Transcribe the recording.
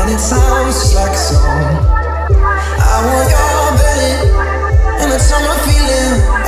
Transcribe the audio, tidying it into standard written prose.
and it sounds just like a song. I want your belly and that summer feeling.